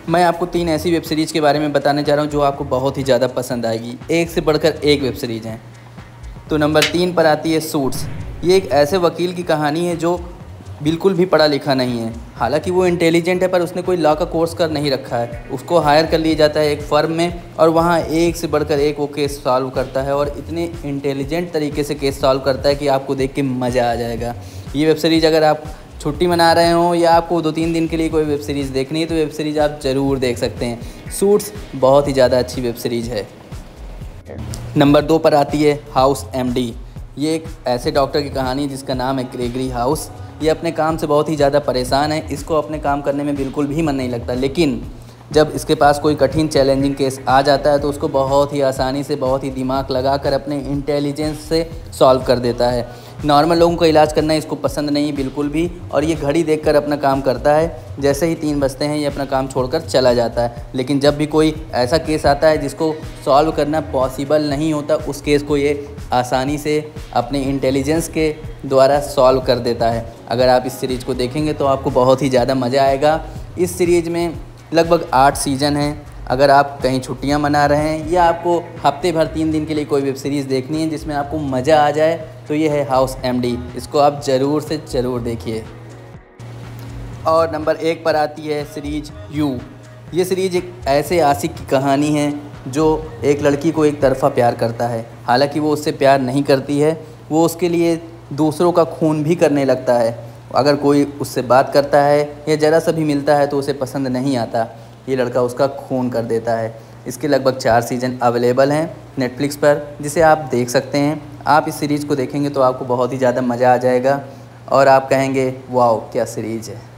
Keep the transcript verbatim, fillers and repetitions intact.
मैं आपको तीन ऐसी वेब सीरीज़ के बारे में बताने जा रहा हूँ जो आपको बहुत ही ज़्यादा पसंद आएगी। एक से बढ़कर एक वेब सीरीज़ हैं। तो नंबर तीन पर आती है सूट्स। ये एक ऐसे वकील की कहानी है जो बिल्कुल भी पढ़ा लिखा नहीं है। हालांकि वो इंटेलिजेंट है, पर उसने कोई लॉ का कोर्स कर नहीं रखा है। उसको हायर कर लिया जाता है एक फ़र्म में, और वहाँ एक से बढ़कर एक वो केस सॉल्व करता है, और इतने इंटेलिजेंट तरीके से केस सॉल्व करता है कि आपको देख के मज़ा आ जाएगा। ये वेब सीरीज़ अगर आप छुट्टी मना रहे हो या आपको दो तीन दिन के लिए कोई वेब सीरीज़ देखनी है तो वेब सीरीज़ आप ज़रूर देख सकते हैं। सूट्स बहुत ही ज़्यादा अच्छी वेब सीरीज़ है। नंबर दो पर आती है हाउस एमडी। ये एक ऐसे डॉक्टर की कहानी है जिसका नाम है ग्रेगरी हाउस। ये अपने काम से बहुत ही ज़्यादा परेशान है। इसको अपने काम करने में बिल्कुल भी मन नहीं लगता, लेकिन जब इसके पास कोई कठिन चैलेंजिंग केस आ जाता है तो उसको बहुत ही आसानी से, बहुत ही दिमाग लगाकर अपने इंटेलिजेंस से सॉल्व कर देता है। नॉर्मल लोगों का इलाज करना इसको पसंद नहीं बिल्कुल भी, और ये घड़ी देखकर अपना काम करता है। जैसे ही तीन बजते हैं ये अपना काम छोड़कर चला जाता है। लेकिन जब भी कोई ऐसा केस आता है जिसको सॉल्व करना पॉसिबल नहीं होता, उस केस को ये आसानी से अपने इंटेलिजेंस के द्वारा सॉल्व कर देता है। अगर आप इस सीरीज़ को देखेंगे तो आपको बहुत ही ज़्यादा मज़ा आएगा। इस सीरीज़ में लगभग आठ सीज़न हैं। अगर आप कहीं छुट्टियां मना रहे हैं या आपको हफ्ते भर तीन दिन के लिए कोई वेब सीरीज़ देखनी है जिसमें आपको मज़ा आ जाए, तो ये है हाउस एमडी। इसको आप ज़रूर से ज़रूर देखिए। और नंबर एक पर आती है सीरीज यू। ये सीरीज एक ऐसे आशिक की कहानी है जो एक लड़की को एक तरफ़ा प्यार करता है। हालांकि वो उससे प्यार नहीं करती है, वो उसके लिए दूसरों का खून भी करने लगता है। अगर कोई उससे बात करता है या ज़रा सा भी मिलता है तो उसे पसंद नहीं आता। ये लड़का उसका खून कर देता है। इसके लगभग चार सीज़न अवेलेबल हैं नेटफ्लिक्स पर, जिसे आप देख सकते हैं। आप इस सीरीज़ को देखेंगे तो आपको बहुत ही ज़्यादा मज़ा आ जाएगा और आप कहेंगे वाओ क्या सीरीज़ है।